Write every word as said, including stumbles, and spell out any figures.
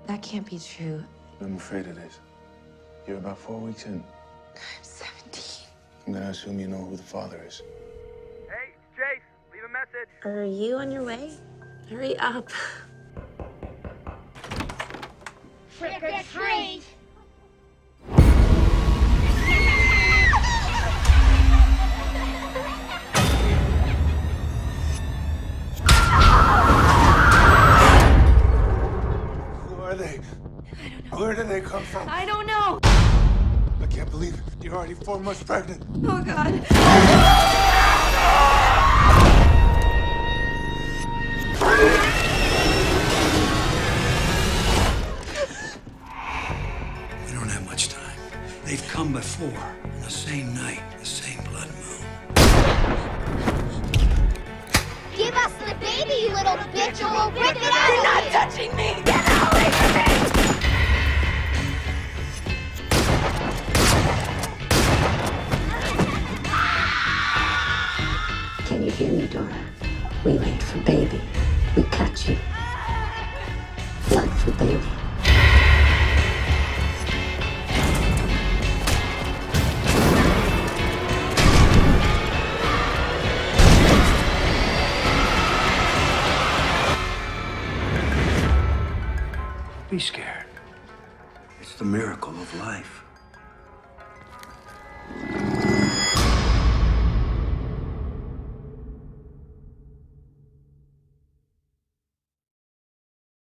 That can't be true. I'm afraid it is. You're about four weeks in. I'm seventeen. I'm gonna assume you know who the father is. Hey, it's Jace. Leave a message. Are you on your way? Hurry up. Trick or treat! Who are they? I don't know. Where did they come from? I don't know. I can't believe it. You're already four months pregnant. Oh, God. We don't have much time. They've come before, on the same night, the same blood moon. Give us the baby, you little bitch, or we'll rip it out! You're not touching me! Get away from me! Can you hear me, Dora? We wait for baby. We cut you. Blood for baby. Be scared. It's the miracle of life.